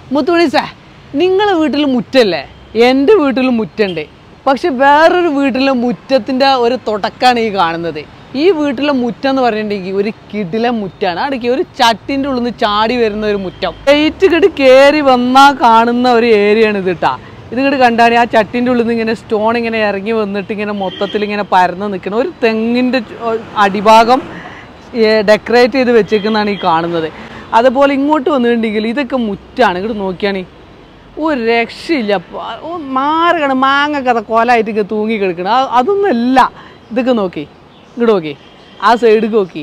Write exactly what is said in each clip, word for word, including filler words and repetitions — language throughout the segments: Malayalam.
മുത്തുമണി സാർ, നിങ്ങളെ വീട്ടിൽ മുറ്റല്ലേ? എൻ്റെ വീട്ടിൽ മുറ്റുണ്ട്. പക്ഷെ വേറൊരു വീട്ടിലെ മുറ്റത്തിൻ്റെ ഒരു തുടക്കമാണ് ഈ കാണുന്നത്. ഈ വീട്ടിലെ മുറ്റം എന്ന് പറഞ്ഞിട്ടുണ്ടെങ്കിൽ ഒരു കിടിലൻ മുറ്റാണ്. അടുക്കി ഒരു ചട്ടിൻ്റെ ഉള്ളിൽ നിന്ന് ചാടി വരുന്ന ഒരു മുറ്റം. ഗേറ്റ് ഇങ്ങോട്ട് കയറി വന്നാൽ കാണുന്ന ഒരു ഏരിയയാണ് ഇത് കേട്ടാ. ഇതിങ്ങോട്ട് കണ്ടാൽ ആ ചട്ടിൻ്റെ ഉള്ളിൽ നിന്ന് ഇങ്ങനെ സ്റ്റോൺ ഇങ്ങനെ ഇറങ്ങി വന്നിട്ട് ഇങ്ങനെ മൊത്തത്തിൽ ഇങ്ങനെ പരന്ന് നിൽക്കണം. ഒരു തെങ്ങിൻ്റെ അടിഭാഗം ഡെക്കറേറ്റ് ചെയ്ത് വെച്ചേക്കുന്നതാണ് ഈ കാണുന്നത്. അതുപോലെ ഇങ്ങോട്ട് വന്നിട്ടുണ്ടെങ്കിൽ ഇതൊക്കെ മുറ്റാണ്. ഇങ്ങോട്ട് നോക്കിയാണ് ഒരു രക്ഷയില്ല. മാറുകയാണ് മാങ്ങ കഥ കോലായിട്ട് ഇങ്ങനെ തൂങ്ങി കിടക്കണം. അതൊന്നുമല്ല. ഇതൊക്കെ നോക്കി, ഇങ്ങോട്ട് നോക്കി, ആ സൈഡിൽ നോക്കി.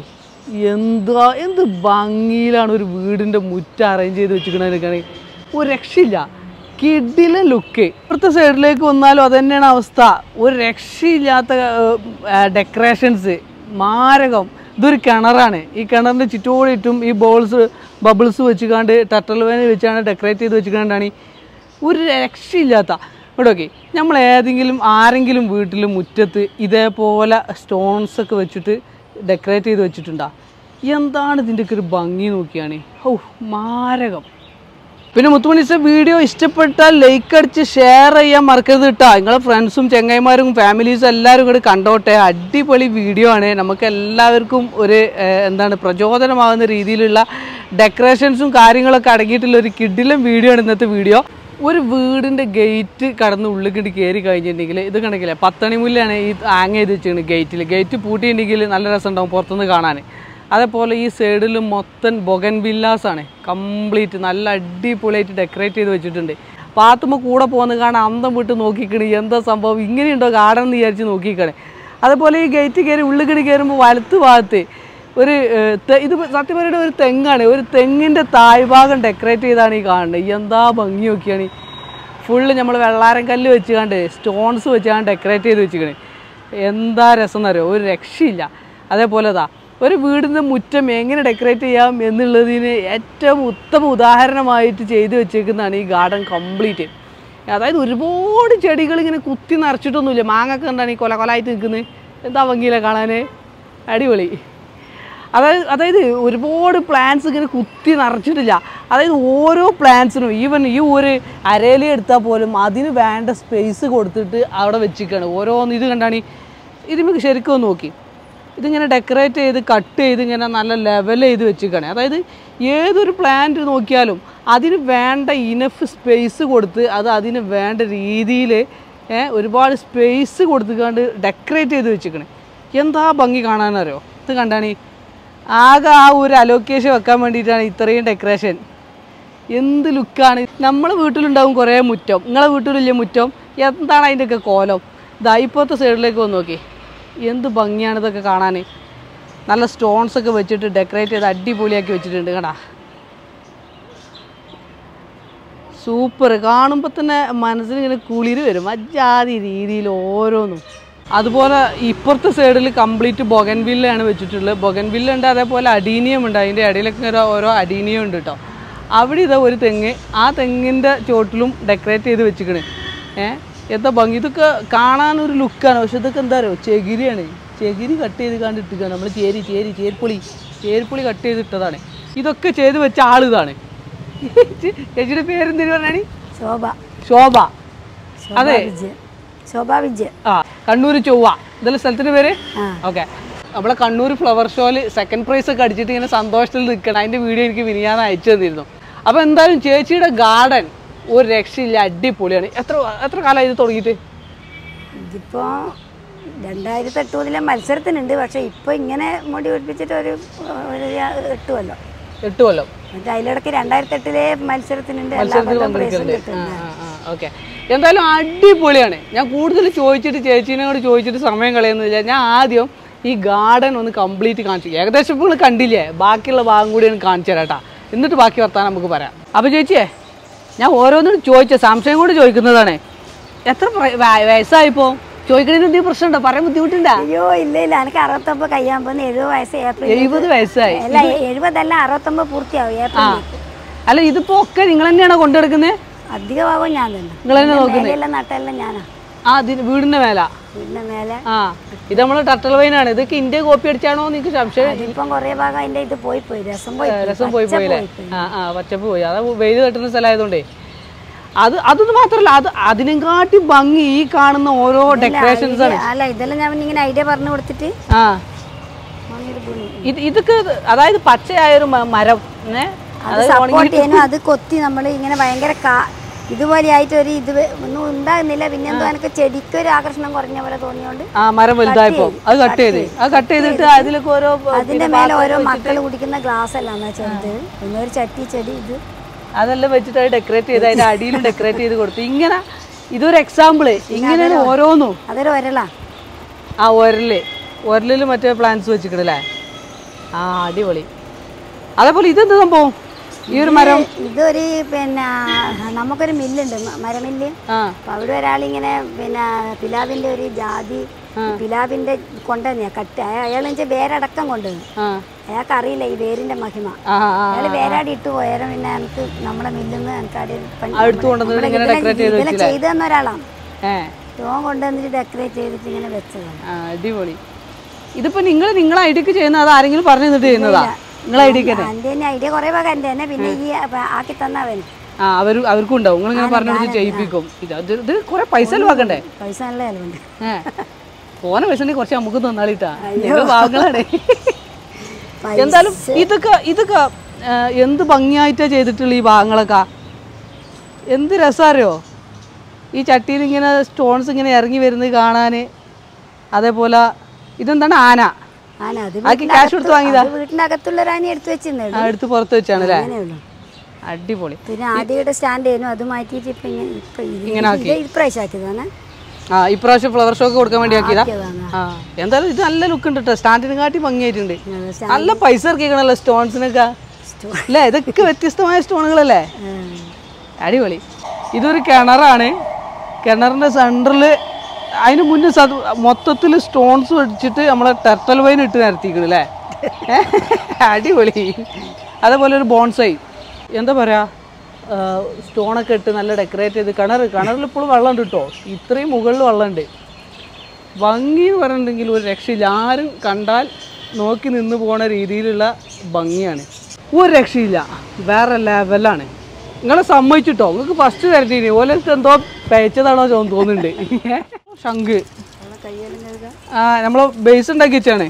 എന്താ എന്ത് ഭംഗിയിലാണ് ഒരു വീടിൻ്റെ മുറ്റം അറേഞ്ച് ചെയ്ത് വെച്ചിരിക്കണതൊക്കെയാണ്. ഒരു രക്ഷയില്ല, കിടില ലുക്ക്. ഇപ്പുറത്തെ സൈഡിലേക്ക് വന്നാലും അത് തന്നെയാണ് അവസ്ഥ. ഒരു രക്ഷയില്ലാത്ത ഡെക്കറേഷൻസ്, മാരകം. ഇതൊരു കിണറാണ്. ഈ കിണറിൻ്റെ ചുറ്റോടിയിട്ടും ഈ ബോൾസ് ബബിൾസ് വെച്ചുകൊണ്ട് ടർട്ടൽ വേന വെച്ചാണ് ഡെക്കറേറ്റ് ചെയ്ത് വെച്ചുകൊണ്ടാണ്. ഒരു രക്ഷയില്ലാത്ത. ഇവിടെ ഓക്കെ, നമ്മൾ ഏതെങ്കിലും ആരെങ്കിലും വീട്ടിൽ മുറ്റത്ത് ഇതേപോലെ സ്റ്റോൺസ് ഒക്കെ വെച്ചിട്ട് ഡെക്കറേറ്റ് ചെയ്ത് വെച്ചിട്ടുണ്ടോ? എന്താണ് ഇതിൻ്റെയൊക്കെ ഒരു ഭംഗി നോക്കിയാണ്. ഓ, മാരകം. പിന്നെ മുത്തുമണി സാർ, വീഡിയോ ഇഷ്ടപ്പെട്ടാൽ ലൈക്ക് അടിച്ച് ഷെയർ ചെയ്യാൻ മറക്കരുത് കേട്ടോ. നിങ്ങളെ ഫ്രണ്ട്സും ചങ്ങായിമാരും ഫാമിലീസും എല്ലാവരും കൂടെ കണ്ടോട്ടെ. അടിപൊളി വീഡിയോ ആണ്. നമുക്ക് എല്ലാവർക്കും ഒരു എന്താണ് പ്രചോദനമാകുന്ന രീതിയിലുള്ള ഡെക്കറേഷൻസും കാര്യങ്ങളൊക്കെ അടങ്ങിയിട്ടുള്ള ഒരു കിടിലൻ വീഡിയോ ആണ് ഇന്നത്തെ വീഡിയോ. ഒരു വീടിൻ്റെ ഗേറ്റ് കടന്ന് ഉള്ളിൽ കയറി കഴിഞ്ഞിട്ടുണ്ടെങ്കിൽ ഇത് കണക്കില്ല പത്തണിമുല്ലാണ് ഈ ആങ് ചെയ്ത് വെച്ചിട്ടുണ്ട് ഗേറ്റിൽ. ഗേറ്റ് പൂട്ടിയിട്ടുണ്ടെങ്കിൽ നല്ല രസം ഉണ്ടാവും പുറത്തുനിന്ന് കാണാൻ. അതേപോലെ ഈ സൈഡിൽ മൊത്തം ബൊഗൻ വില്ലാസാണ്. കംപ്ലീറ്റ് നല്ല അടിപൊളിയായിട്ട് ഡെക്കറേറ്റ് ചെയ്ത് വെച്ചിട്ടുണ്ട്. പാത്തുമ്പോൾ കൂടെ പോകുന്ന കാണാൻ അന്തം വിട്ട് നോക്കിക്കണേ, എന്താ സംഭവം ഇങ്ങനെയുണ്ടോ ഗാർഡൻ എന്ന് വിചാരിച്ച് നോക്കിക്കണേ. അതേപോലെ ഈ ഗേറ്റ് കയറി ഉള്ളിൽ കയറുമ്പോൾ വലത്ത് ഭാഗത്ത് ഒരു ഇത് സത്യം പറയുന്നത് ഒരു തെങ്ങാണ്. ഒരു തെങ്ങിൻ്റെ താഴ്ഭാഗം ഡെക്കറേറ്റ് ചെയ്താണ് ഈ കാണുന്നത്. എന്താ ഭംഗി നോക്കിയാണ്. ഫുള്ള് നമ്മൾ വെള്ളാരം കല്ല് വെച്ചുകൊണ്ട് സ്റ്റോൺസ് വെച്ചാണ് ഡെക്കറേറ്റ് ചെയ്ത് വെച്ചിക്കണേ. എന്താ രസം എന്നറിയോ, ഒരു രക്ഷയില്ല. അതേപോലെ ഇതാ ഒരു വീടിൻ്റെ മുറ്റം എങ്ങനെ ഡെക്കറേറ്റ് ചെയ്യാം എന്നുള്ളതിന് ഏറ്റവും ഉത്തമ ഉദാഹരണമായിട്ട് ചെയ്ത് വെച്ചേക്കുന്നതാണ് ഈ ഗാർഡൻ കംപ്ലീറ്റ്. അതായത് ഒരുപാട് ചെടികൾ ഇങ്ങനെ കുത്തി നിറച്ചിട്ടൊന്നുമില്ല. മാങ്ങൊക്കെ എന്താണ് ഈ കൊല കൊലായിട്ട് നിൽക്കുന്നത്. എന്താ ഭംഗിയില്ല കാണാൻ, അടിപൊളി. അതായത് അതായത് ഒരുപാട് പ്ലാന്റ്സ് ഇങ്ങനെ കുത്തി നിറച്ചിട്ടില്ല. അതായത് ഓരോ പ്ലാന്റ്സിനും ഈവൻ ഈ ഒരു അരയില എടുത്താൽ പോലും അതിന് വേണ്ട സ്പേസ് കൊടുത്തിട്ട് അവിടെ വെച്ചിരിക്കുകയാണ് ഓരോന്ന്. ഇത് കണ്ടാണ് ഇതിന് ശരിക്കും നോക്കി ഇതിങ്ങനെ ഡെക്കറേറ്റ് ചെയ്ത് കട്ട് ചെയ്ത് ഇങ്ങനെ നല്ല ലെവൽ ചെയ്ത് വെച്ചിരിക്കുകയാണ്. അതായത് ഏതൊരു പ്ലാന്റ് നോക്കിയാലും അതിന് വേണ്ട ഇനഫ് സ്പേസ് കൊടുത്ത് അത് അതിന് വേണ്ട രീതിയിൽ ഒരുപാട് സ്പേസ് കൊടുത്തുകൊണ്ട് ഡെക്കറേറ്റ് ചെയ്ത് വെച്ചിരിക്കണേ. എന്താ ഭംഗി കാണാനറിയോ. ഇത് കണ്ടാണ് ആകെ ആ ഒരു അലോക്കേഷൻ വെക്കാൻ വേണ്ടിയിട്ടാണ് ഇത്രയും ഡെക്കറേഷൻ. എന്ത് ലുക്കാണ്. നമ്മളെ വീട്ടിലുണ്ടാവും കുറേ മുറ്റം, നിങ്ങളെ വീട്ടിലില്ല മുറ്റം. എന്താണ് അതിൻ്റെയൊക്കെ കോലം. ഇതാ ഇപ്പോഴത്തെ സൈഡിലേക്ക് വന്ന് നോക്കി, എന്ത് ഭംഗിയാണ് ഇതൊക്കെ കാണാൻ. നല്ല സ്റ്റോൺസൊക്കെ വെച്ചിട്ട് ഡെക്കറേറ്റ് ചെയ്ത് അടിപൊളിയാക്കി വെച്ചിട്ടുണ്ട് കേട്ടാ. സൂപ്പർ. കാണുമ്പോൾ തന്നെ മനസ്സിന് ഇങ്ങനെ കുളിര് വരും അജാതി രീതിയിൽ ഓരോന്നും. അതുപോലെ ഇപ്പുറത്തെ സൈഡിൽ കംപ്ലീറ്റ് ബൊഗൻവില്ലയാണ് വെച്ചിട്ടുള്ളത്. ബൊഗൻവില്ല ഉണ്ട്, അതേപോലെ അഡീനിയം ഉണ്ട്. അതിൻ്റെ ഇടയിലൊക്കെ ഓരോ അഡീനിയം ഉണ്ട് കേട്ടോ. അവിടെ ഇതാ ഒരു തെങ്ങ്, ആ തെങ്ങിൻ്റെ ചോട്ടിലും ഡെക്കറേറ്റ് ചെയ്ത് വെച്ചിക്കണ്. ഏഹ് എന്താ ഭംഗി. ഇതൊക്കെ കാണാനൊരു ലുക്കാണ്. പക്ഷെ ഇതൊക്കെ എന്താ പറയുക, ചെകിരിയാണ്. ചെകിരി കട്ട് ചെയ്ത് കണ്ടിട്ടിരിക്കുകയാണ് നമ്മൾ. ചേരി ചേരി ചേർപ്പുളി ചേർപ്പുളി കട്ട് ചെയ്തിട്ടതാണ്. ഇതൊക്കെ ചെയ്ത് വെച്ച ആളിതാണ്. ചേച്ചിയുടെ പേരെന്തിനു പറഞ്ഞാണ്? ശോഭ. ശോഭ. അതെ, ശോഭ വിജയ്. ആ, കണ്ണൂർ ചൊവ്വ ഇതെല്ലാം സ്ഥലത്തിൻ്റെ പേര്. ഓക്കെ, നമ്മളെ കണ്ണൂർ ഫ്ലവർ ഷോയിൽ സെക്കൻഡ് പ്രൈസ് ഒക്കെ അടിച്ചിട്ട് ഇങ്ങനെ സന്തോഷത്തിൽ നിൽക്കണം. അതിൻ്റെ വീഡിയോ എനിക്ക് വിനിയാന്ന് അയച്ചു തന്നിരുന്നു. അപ്പോൾ എന്തായാലും ചേച്ചിയുടെ ഗാർഡൻ ഒരു രക്ഷയില്ല, അടിപൊളിയാണ്. എത്ര എത്ര കാലമായി ഇത് തുടങ്ങിയിട്ട്? ഇതിപ്പോൾ രണ്ടായിരത്തി എട്ട് മുതലേ മത്സരത്തിനുണ്ട്. പക്ഷെ ഇപ്പോൾ ഇങ്ങനെ മുടി പിടിപ്പിച്ചിട്ട് ഒരു എട്ട് കൊല്ലം എട്ട് കൊല്ലം മറ്റേ അതിലിടയ്ക്ക് രണ്ടായിരത്തി എട്ടിലെ മത്സരത്തിനുണ്ട്. ഓക്കെ, എന്തായാലും അടിപൊളിയാണ്. ഞാൻ കൂടുതൽ ചോദിച്ചിട്ട് ചേച്ചീനോട് ചോദിച്ചിട്ട് സമയം കളയുന്നില്ല. ഞാൻ ആദ്യം ഈ ഗാർഡൻ ഒന്ന് കംപ്ലീറ്റ് കാണിച്ചു. ഏകദേശം ഇപ്പോൾ നിങ്ങൾ കണ്ടില്ലേ, ബാക്കിയുള്ള ഭാഗം കൂടി ഒന്ന് കാണിച്ചു തരാം കേട്ടോ. എന്നിട്ട് ബാക്കി വർത്താനം നമുക്ക് പറയാം. അപ്പോൾ ചേച്ചിയെ ഞാൻ ഓരോന്നും ചോദിച്ച സംശയം കൊണ്ട് ചോദിക്കുന്നതാണ്. എത്ര വയസ്സായിപ്പോ? ചോദിക്കണതിന് എന്തെങ്കിലും പ്രശ്നമുണ്ടോ? പറയാൻ ബുദ്ധിമുട്ടുണ്ടോ? അയ്യോ ഇല്ല ഇല്ല, എനിക്ക് അറുപത്തൊമ്പത് കഴിയാൻ പോകുന്ന എഴുപത് വയസ്സ് ഏപ്രിൽ. എഴുപത് വയസ്സായി? അല്ല, എഴുപതല്ല അറുപത്തൊമ്പത് പൂർത്തിയാവും ഏപ്രിൽ. അല്ല, ഇതിപ്പോ ഒക്കെ നിങ്ങൾ തന്നെയാണോ കൊണ്ടെടുക്കുന്നത്? അധികമാകും ഞാൻ തന്നെ. നിങ്ങൾ തന്നെ നോക്കുന്നത്? എല്ലാം നട്ടെല്ലാം ഞാനാ. ആ അതിന് വീടിന്റെ മേല വീടിന്റെ മേലെ. ആ ഇത് നമ്മള് ടർട്ടൽ വൈനാണ്. ഇതൊക്കെ ഇന്ത്യ കോപ്പി അടിച്ചാണോ നിങ്ങൾക്ക് സംശയം? ഇപ്പം കൊറേ ഭാഗം അതിന്റെ ഇത് പോയി പോയി രസം പോയി രസം പോയി പോയില്ലേ? ആ ആ പച്ചപ്പ് പോയി. അത് വെയിൽ തട്ടുന്ന സ്ഥലമായതുകൊണ്ടേ. അത് അതൊന്നും മാത്രല്ല, അത് അതിനെക്കാട്ടി ഭംഗി ഈ കാണുന്ന ഓരോ ഡെക്കറേഷൻസ് ആണ്. അല്ല ഇതെല്ലാം ഞാൻ ഇങ്ങനെ ഐഡിയ പറഞ്ഞു കൊടുത്തിട്ട് ആ ഇത് ഇതൊക്കെ അതായത് പച്ചയായൊരു മരം അത് കൊത്തി നമ്മൾ ഇങ്ങനെ ഭയങ്കര ഇതുപോലെ ആയിട്ട് ഒരു ഇത് ഒന്നും ഉണ്ടാകുന്നില്ല. പിന്നെ എന്തോ എനിക്ക് ചെടിക്ക് ഒരു ആകർഷണം കുറഞ്ഞ പോലെ തോന്നിയോണ്ട് ആ മരം വലുതായപ്പോ അത് കട്ട് ചെയ്ത് അത് കട്ട് ചെയ്തിട്ട് അതിലൊക്കെ ഓരോ അതിന്റെ മേലെ ഓരോ മക്കൾ കുടിക്കുന്ന ഗ്ലാസ് അല്ല ചെറുത്, പിന്നെ ഒരു ചട്ടി ചെടി ഇത് അതെല്ലാം വെച്ചിട്ട് അത് ഡെക്കറേറ്റ് ചെയ്ത് അതിന്റെ അടിയിലും ഡെക്കറേറ്റ് ചെയ്ത് കൊടുത്തു. ഇങ്ങനെ ഇതൊരു എക്സാമ്പിള്. ഇങ്ങനെയാണ് ഓരോന്നും. അതൊരു ഒരളാ. ആ ഒരല് ഒരലില് മറ്റേ പ്ലാന്റ്സ് വെച്ചിക്കണല്ലേ? ആ അടിപൊളി. അതേപോലെ ഇതെന്ത് സംഭവം? ഈ ഒരു മരം ഇതൊരു പിന്നെ നമുക്കൊരു മില്ലുണ്ട്, മരമില്ല്. അപ്പൊ അവിടെ ഒരാളിങ്ങനെ പിന്നെ പിലാവിന്റെ ഒരു ജാതി പിലാവിന്റെ കൊണ്ടുവന്ന കട്ട് അയാൾ വേരടക്കം കൊണ്ടുവന്നു. അയാൾക്ക് അറിയില്ല ഈ വേരിന്റെ മഹിമ. അയാൾ വേരാടി ഇട്ട് പോയാലും പിന്നെ എനിക്ക് നമ്മളെ മില്ലിന്ന് എനിക്ക് ചെയ്തു തന്ന ഒരാളാണ്. സ്റ്റോൺ കൊണ്ടുവന്നിട്ട് ഡെക്കറേറ്റ് ചെയ്തിട്ട് ഇങ്ങനെ വെച്ചതാണ്. അടിപൊളി. ഇതിപ്പോ നിങ്ങൾ നിങ്ങളെ ഐഡിയക്ക് ചെയ്യുന്ന അത് ആരെങ്കിലും പറഞ്ഞു തന്നിട്ട് ചെയ്യുന്നതാ? നിങ്ങളെ ഐഡിയക്ക് ഐഡിയ കുറെ ഭാഗം എന്റെ തന്നെ. പിന്നെ ഈ ആക്കി തന്നവൻ ആ അവർ അവർക്കും ഉണ്ടാവും. നിങ്ങൾ ഇങ്ങനെ പറഞ്ഞു ചെയ്യിപ്പിക്കും. ഇത് കുറെ പൈസ ചെലവാക്കണ്ടേ? പൈസ നല്ല ചെലവുണ്ട്. പോന പൈസ കുറച്ച് നമുക്ക് തന്നാളിട്ടാ. നിങ്ങൾ ഭാഗങ്ങളാണ്. എന്തായാലും ഇതൊക്കെ ഇതൊക്കെ എന്ത് ഭംഗിയായിട്ടാ ചെയ്തിട്ടുള്ള ഈ ഭാഗങ്ങളൊക്കെ. എന്ത് രസാറിയോ ഈ ചട്ടിയിൽ ഇങ്ങനെ സ്റ്റോൺസ് ഇങ്ങനെ ഇറങ്ങി വരുന്നത് കാണാന്. അതേപോലെ ഇതെന്താണ്? ആന. ക്യാഷ് കൊടുത്ത് വാങ്ങിയതാ? വീട്ടിന്റെ അകത്തുള്ള ആന എടുത്ത് വെച്ചിരുന്നു. എടുത്ത് പുറത്ത് വെച്ചാണ് അല്ലേ? അടിപൊളി. പിന്നെ ആദ്യയുടെ സ്റ്റാൻഡ് ആയിരുന്നു, അത് മാറ്റിയിട്ട് ഇപ്പൊ ഇങ്ങനെ ഇപ്രാവശ്യം ആക്കിയതാണ്. ആ ഇപ്രാവശ്യം ഫ്ലവർ ഷോ ഒക്കെ കൊടുക്കാൻ വേണ്ടി ആക്കിയതാ. ആ എന്തായാലും ഇത് നല്ല ലുക്ക് ഉണ്ട് കേട്ടോ. സ്റ്റാൻഡിനെ കാട്ടി ഭംഗിയായിട്ടുണ്ട്. നല്ല പൈസ ഇറക്കിക്കണല്ലോ സ്റ്റോൺസിനൊക്കെ അല്ലേ? ഇതൊക്കെ വ്യത്യസ്തമായ സ്റ്റോണുകളല്ലേ? അടിപൊളി. ഇതൊരു കിണറാണ്. കിണറിന്റെ സെന്ററിൽ അതിന് മുന്നേ മൊത്തത്തിൽ സ്റ്റോൺസ് വെച്ചിട്ട് നമ്മളെ ടർട്ടൽ വൈൻ ഇട്ട് നിരത്തിക്കണം അല്ലേ? അടിപൊളി. അതേപോലെ ഒരു ബോൺസൈ എന്താ പറയാ സ്റ്റോണൊക്കെ ഇട്ട് നല്ല ഡെക്കറേറ്റ് ചെയ്ത് കിണർ കിണറിൽ ഇപ്പോഴും വെള്ളമുണ്ട് കേട്ടോ. ഇത്രയും മുകളിൽ വെള്ളമുണ്ട്. ഭംഗി എന്ന് പറഞ്ഞിട്ടുണ്ടെങ്കിൽ ഒരു രക്ഷയില്ല. ആരും കണ്ടാൽ നോക്കി നിന്ന് പോണ രീതിയിലുള്ള ഭംഗിയാണ്. ഒരു രക്ഷയില്ല. വേറെ ലെവലാണ്. നിങ്ങളെ സമ്മതിച്ചിട്ടോ. നിങ്ങൾക്ക് ഫസ്റ്റ് തരട്ടീന് ഓലത്ത് എന്തോ പേച്ചതാണോ തോന്നുന്നുണ്ട്. ശംഖ് ആ നമ്മള് ബേസ് ഉണ്ടാക്കി വെച്ചാണ്.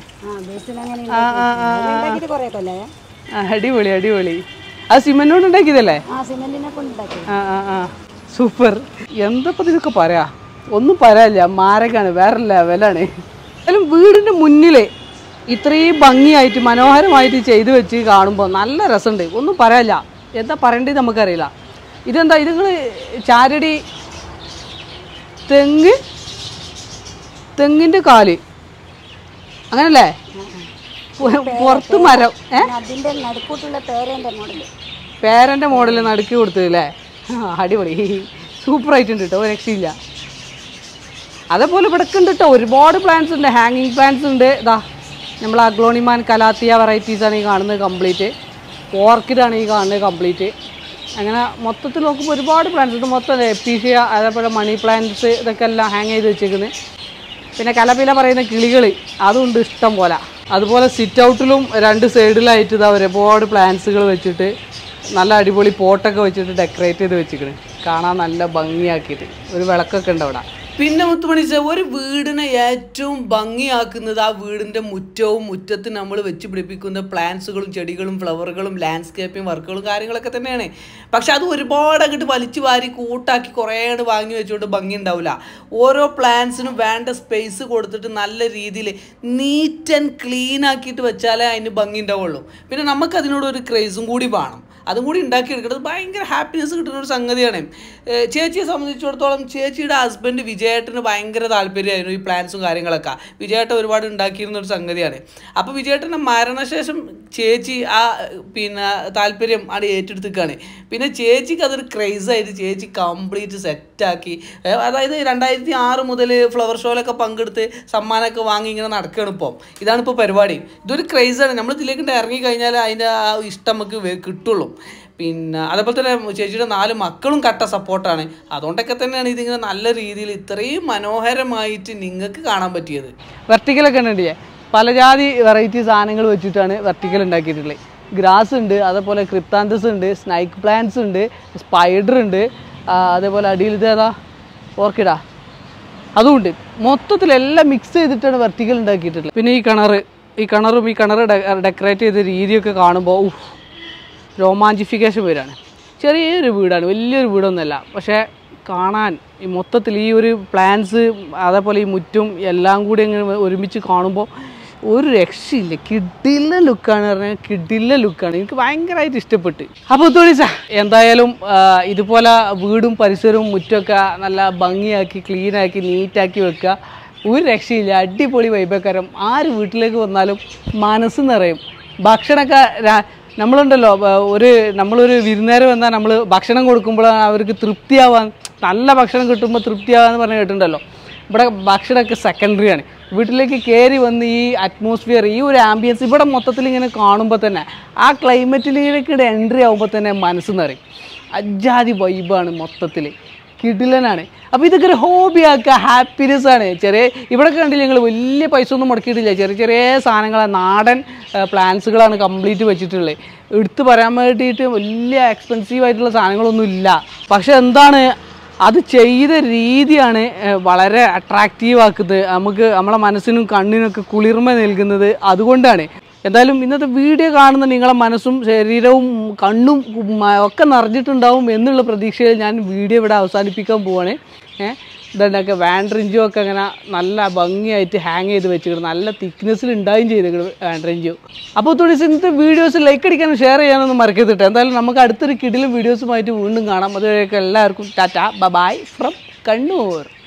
അടിപൊളി അടിപൊളി. അത് സിമെന്റ് കൊണ്ട് ഉണ്ടാക്കിയതല്ലേ? ആ ആ ആ സൂപ്പർ. എന്തപ്പോ ഇതൊക്കെ പറയാ? ഒന്നും പറയാനില്ല. മാരകാണ്. വേറെ ലെവലാണ്. എന്നാലും വീടിന്റെ മുന്നില് ഇത്രയും ഭംഗിയായിട്ട് മനോഹരമായിട്ട് ചെയ്തു വെച്ച് കാണുമ്പോൾ നല്ല രസമുണ്ട്. ഒന്നും പറയാനില്ല. എന്താ പറയേണ്ടത് നമുക്കറിയില്ല. ഇതെന്താ ഇത്? നിങ്ങൾ ചാരടി തെങ്ങ് തെങ്ങിൻ്റെ കാല് അങ്ങനല്ലേ? പുറത്ത് മരം. പേരൻ്റെ മോഡല് നടുക്കി കൊടുത്തല്ലേ? അടിപൊളി. സൂപ്പറായിട്ടുണ്ട് കേട്ടോ. ഒരു രക്ഷയില്ല. അതേപോലെ ഇവിടെ ഉണ്ട് കേട്ടോ. ഒരുപാട് പ്ലാന്റ്സ് ഉണ്ട്. ഹാങ്ങിങ് പ്ലാന്റ്സ് ഉണ്ട്. ഇതാ നമ്മൾ അഗ്ലോണിമാൻ കലാത്തിയ വെറൈറ്റീസാണ് ഈ കാണുന്നത് കംപ്ലീറ്റ്. ഓർക്കിഡാണ് ഈ കാണുന്നത് കംപ്ലീറ്റ്. അങ്ങനെ മൊത്തത്തിൽ നോക്കുമ്പോൾ ഒരുപാട് പ്ലാന്റ്സ് ഉണ്ട്. മൊത്തം എപ്പീഷ്യ അതേപോലെ മണി പ്ലാന്റ്സ് ഇതൊക്കെ എല്ലാം ഹാങ് ചെയ്ത് വെച്ചേക്കുന്നത്. പിന്നെ കലപില പറയുന്ന കിളികൾ അതുണ്ട് ഇഷ്ടം പോലെ. അതുപോലെ സിറ്റ് ഔട്ടിലും രണ്ട് സൈഡിലായിട്ട് ഇതാ ഒരുപാട് പ്ലാന്റ്സുകൾ വെച്ചിട്ട് നല്ല അടിപൊളി പോട്ടൊക്കെ വെച്ചിട്ട് ഡെക്കറേറ്റ് ചെയ്ത് വെച്ചിരിക്കണ്. കാണാൻ നല്ല ഭംഗിയാക്കിയിട്ട് ഒരു വിളക്കൊക്കെ ഉണ്ട് അവിടെ. പിന്നെ മുത്തുമണിച്ച ഒരു വീടിനെ ഏറ്റവും ഭംഗിയാക്കുന്നത് ആ വീടിൻ്റെ മുറ്റവും മുറ്റത്ത് നമ്മൾ വെച്ച് പിടിപ്പിക്കുന്ന പ്ലാന്റ്സുകളും ചെടികളും ഫ്ലവറുകളും ലാൻഡ്സ്കേപ്പിംഗ് വർക്കുകളും കാര്യങ്ങളൊക്കെ തന്നെയാണ്. പക്ഷെ അത് ഒരുപാട് അങ്ങോട്ട് വലിച്ചു വാരി കൂട്ടാക്കി കുറേയാണ് വാങ്ങി വെച്ചുകൊണ്ട് ഭംഗി ഉണ്ടാവില്ല. ഓരോ പ്ലാന്റ്സിനും വേണ്ട സ്പേസ് കൊടുത്തിട്ട് നല്ല രീതിയിൽ നീറ്റ് ആൻഡ് ക്ലീൻ ആക്കിയിട്ട് വെച്ചാലേ അതിന് ഭംഗി ഉണ്ടാവുള്ളൂ. പിന്നെ നമുക്ക് അതിനോട് ഒരു ക്രേസും കൂടി വേണം. അതും കൂടി ഉണ്ടാക്കിയെടുക്കുന്നത് ഭയങ്കര ഹാപ്പിനെസ് കിട്ടുന്ന ഒരു സംഗതിയാണ്. ചേച്ചിയെ സംബന്ധിച്ചിടത്തോളം ചേച്ചിയുടെ ഹസ്ബൻഡ് വിജയേട്ടന് ഭയങ്കര താല്പര്യമായിരുന്നു ഈ പ്ലാൻസും കാര്യങ്ങളൊക്കെ. വിജയേട്ടൻ ഒരുപാട് ഉണ്ടാക്കിയിരുന്ന ഒരു സംഗതിയാണ്. അപ്പോൾ വിജയേട്ടൻ്റെ മരണശേഷം ചേച്ചി ആ പിന്നെ താല്പര്യം അവിടെ ഏറ്റെടുത്തിക്കാണ്. പിന്നെ ചേച്ചിക്ക് അതൊരു ക്രേസായിട്ട് ചേച്ചി കംപ്ലീറ്റ് സെറ്റാക്കി. അതായത് രണ്ടായിരത്തി ആറ് മുതൽ ഫ്ലവർ ഷോയിലൊക്കെ പങ്കെടുത്ത് സമ്മാനമൊക്കെ വാങ്ങി ഇങ്ങനെ നടക്കുകയാണ് ഇപ്പം. ഇതാണിപ്പോൾ പരിപാടി. ഇതൊരു ക്രേസാണ്. നമ്മൾ ഇതിലേക്ക് ഇറങ്ങി കഴിഞ്ഞാൽ അതിൻ്റെ ആ ഇഷ്ടം നമുക്ക് കിട്ടുള്ളൂ. പിന്നെ അതേപോലെ തന്നെ ചേച്ചിയുടെ നാല് മക്കളും കട്ട സപ്പോർട്ടാണ്. അതുകൊണ്ടൊക്കെ തന്നെയാണ് ഇതിങ്ങനെ നല്ല രീതിയിൽ ഇത്രയും മനോഹരമായിട്ട് നിങ്ങൾക്ക് കാണാൻ പറ്റിയത്. വെർട്ടിക്കലൊക്കെ ഉണ്ടില്ലേ, പല ജാതി വെറൈറ്റി സാധനങ്ങൾ വെച്ചിട്ടാണ് വെർട്ടിക്കൽ ഉണ്ടാക്കിയിട്ടുള്ളത്. ഗ്രാസ് ഉണ്ട്, അതേപോലെ ക്രിപ്താന്തസ് ഉണ്ട്, സ്നൈക്ക് പ്ലാന്റ്സ് ഉണ്ട്, സ്പൈഡർ ഉണ്ട്, അതേപോലെ അടിയിൽ ഇതേതാ ഓർക്കിഡാ അതുമുണ്ട്. മൊത്തത്തിലെല്ലാം മിക്സ് ചെയ്തിട്ടാണ് വെർട്ടിക്കൽ ഉണ്ടാക്കിയിട്ടുള്ളത്. പിന്നെ ഈ കിണർ ഈ കിണറും ഈ കിണർ ഡെക്കറേറ്റ് ചെയ്ത രീതിയൊക്കെ കാണുമ്പോൾ രോമാഞ്ചിഫിക്കേഷൻ വരികയാണ്. ചെറിയൊരു വീടാണ്, വലിയൊരു വീടൊന്നുമല്ല, പക്ഷേ കാണാൻ ഈ മൊത്തത്തിൽ ഈ ഒരു പ്ലാന്റ്സ് അതേപോലെ ഈ മുറ്റും എല്ലാം കൂടി ഇങ്ങനെ ഒരുമിച്ച് കാണുമ്പോൾ ഒരു രക്ഷയില്ല. കിഡില്ല ലുക്കാണ് പറഞ്ഞാൽ കിഡില്ല ലുക്കാണ്. എനിക്ക് ഭയങ്കരമായിട്ട് ഇഷ്ടപ്പെട്ട്. അപ്പോൾ തോണിച്ച എന്തായാലും ഇതുപോലെ വീടും പരിസരവും മുറ്റമൊക്കെ നല്ല ഭംഗിയാക്കി ക്ലീനാക്കി നീറ്റാക്കി വെക്കുക. ഒരു രക്ഷയില്ല, അടിപൊളി വൈബക്കാരം. ആര് വീട്ടിലേക്ക് വന്നാലും മനസ്സ് നിറയും. ഭക്ഷണമൊക്കെ നമ്മളുണ്ടല്ലോ, ഒരു നമ്മളൊരു വിരുന്നേരം വന്നാൽ നമ്മൾ ഭക്ഷണം കൊടുക്കുമ്പോഴാണ് അവർക്ക് തൃപ്തിയാവാൻ, നല്ല ഭക്ഷണം കിട്ടുമ്പോൾ തൃപ്തിയാവാന്ന് പറഞ്ഞ് കേട്ടിട്ടുണ്ടല്ലോ. ഇവിടെ ഭക്ഷണമൊക്കെ സെക്കൻഡറിയാണ്. വീട്ടിലേക്ക് കയറി വന്ന് ഈ അറ്റ്മോസ്ഫിയർ, ഈ ഒരു ആംബിയൻസ് ഇവിടെ മൊത്തത്തിൽ ഇങ്ങനെ കാണുമ്പോൾ തന്നെ ആ ക്ലൈമറ്റിലേക്ക് എൻട്രി ആകുമ്പോൾ തന്നെ മനസ്സ് നിറയും. അജാതി വൈബാണ്, മൊത്തത്തിൽ കിടിലനാണ്. അപ്പോൾ ഇതൊക്കെ ഒരു ഹോബി ആക്കുക, ഹാപ്പിനെസ് ആണ്. ചെറിയ ഇവിടെ കണ്ടില്ല, ഞങ്ങൾ വലിയ പൈസ ഒന്നും മുടക്കിയിട്ടില്ല. ചെറിയ ചെറിയ സാധനങ്ങളാണ്, നാടൻ പ്ലാന്റ്സുകളാണ് കംപ്ലീറ്റ് വെച്ചിട്ടുള്ളത്. എടുത്ത് പറയാൻ വേണ്ടിയിട്ട് വലിയ എക്സ്പെൻസീവ് ആയിട്ടുള്ള സാധനങ്ങളൊന്നും ഇല്ല. പക്ഷെ എന്താണ്, അത് ചെയ്ത രീതിയാണ് വളരെ അട്രാക്റ്റീവ് ആക്കുന്നത്, നമുക്ക് നമ്മളെ മനസ്സിനും കണ്ണിനൊക്കെ കുളിർമ നൽകുന്നത്. അതുകൊണ്ടാണ്. എന്തായാലും ഇന്നത്തെ വീഡിയോ കാണുന്ന നിങ്ങളെ മനസ്സും ശരീരവും കണ്ണും ഒക്കെ നിറഞ്ഞിട്ടുണ്ടാവും എന്നുള്ള പ്രതീക്ഷയിൽ ഞാൻ വീഡിയോ ഇവിടെ അവസാനിപ്പിക്കാൻ പോവാണ്. ഏഹ് ഇതുണ്ടൊക്കെ വാൻഡ്രിഞ്ചോ ഒക്കെ അങ്ങനെ നല്ല ഭംഗിയായിട്ട് ഹാങ് ചെയ്ത് വെച്ചിട്ടുണ്ട്, നല്ല തിക്നെസ്സിൽ ഉണ്ടായും ചെയ്തിട്ടുണ്ട് വാൻഡ്രിഞ്ചോ. അപ്പോൾ തുടങ്ങി ഇന്നത്തെ വീഡിയോസ് ലൈക്ക് അടിക്കാനും ഷെയർ ചെയ്യാനൊന്നും മറക്കരുത്. എന്തായാലും നമുക്ക് അടുത്തൊരു കിടിലും വീഡിയോസുമായിട്ട് വീണ്ടും കാണാം. അതുവരെയൊക്കെ എല്ലാവർക്കും ടാറ്റ ബൈ ഫ്രം കണ്ണൂർ.